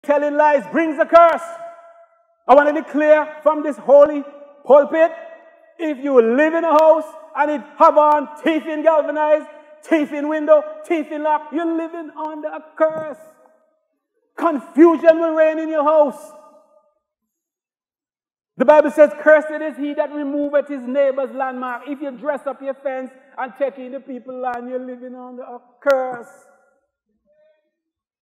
Telling lies brings a curse. I want to declare from this holy pulpit, if you live in a house and it have on teeth in galvanized, teeth in window, teeth in lock, you're living under a curse. Confusion will reign in your house. The Bible says, cursed is he that removeth his neighbor's landmark. If you dress up your fence and take in the people's land, you're living under a curse.